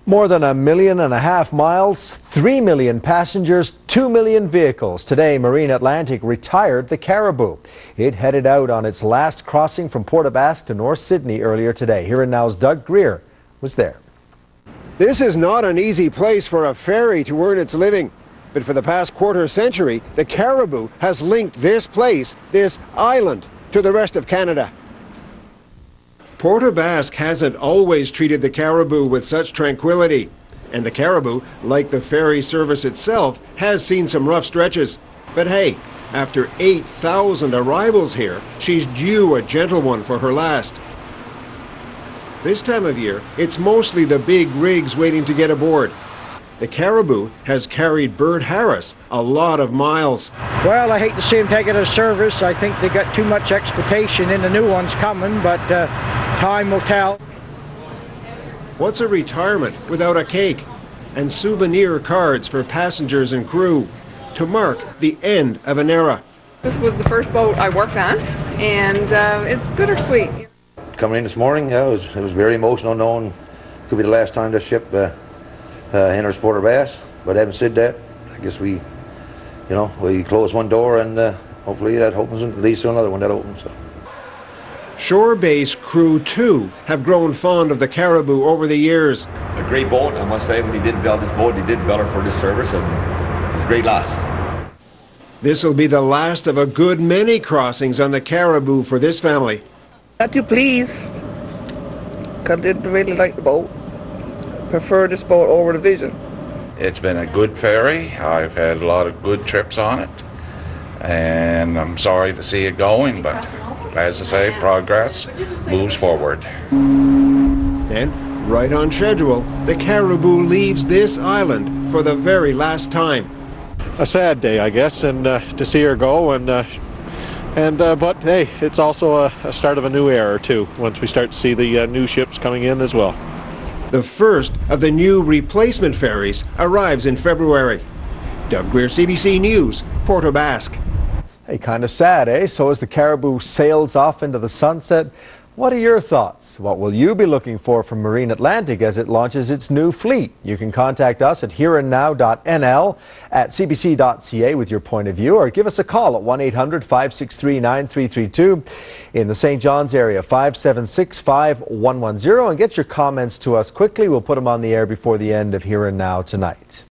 More than 1.5 million miles, 3 million passengers, 2 million vehicles. Today, Marine Atlantic retired the Caribou. It headed out on its last crossing from Port aux Basques to North Sydney earlier today. Here and Now's Doug Greer was there. This is not an easy place for a ferry to earn its living. But for the past quarter century, the Caribou has linked this place, this island, to the rest of Canada. Port aux Basques hasn't always treated the Caribou with such tranquility. And the Caribou, like the ferry service itself, has seen some rough stretches. But hey, after 8,000 arrivals here, she's due a gentle one for her last. This time of year, it's mostly the big rigs waiting to get aboard. The Caribou has carried Bert Harris a lot of miles. Well, I hate to see him take it as service. I think they got too much expectation in the new ones coming, but time will tell. What's a retirement without a cake and souvenir cards for passengers and crew to mark the end of an era? This was the first boat I worked on, and it's bittersweet. Coming in this morning, yeah, it was very emotional knowing it could be the last time this ship enters Port aux Basques. But having said that, I guess we close one door and hopefully that opens and leads to another one that opens. So. Shore-based crew too have grown fond of the Caribou over the years. A great boat, I must say. When he did build this boat, he did build her for this service, and it's a great loss. This will be the last of a good many crossings on the Caribou for this family. Not too pleased, because I didn't really like the boat. Prefer this boat over the Vision. It's been a good ferry. I've had a lot of good trips on it, and I'm sorry to see it going, but as I say, progress moves forward. Then, right on schedule, the Caribou leaves this island for the very last time. A sad day, I guess, and to see her go, but hey, it's also a start of a new era too, once we start to see the new ships coming in as well. The first of the new replacement ferries arrives in February. Doug Greer, CBC News, Port aux Basques. Hey, kind of sad, eh? So as the Caribou sails off into the sunset, what are your thoughts? What will you be looking for from Marine Atlantic as it launches its new fleet? You can contact us at hereandnow.nl at cbc.ca with your point of view, or give us a call at 1-800-563-9332 in the St. John's area, 576-5110, and get your comments to us quickly. We'll put them on the air before the end of Here and Now tonight.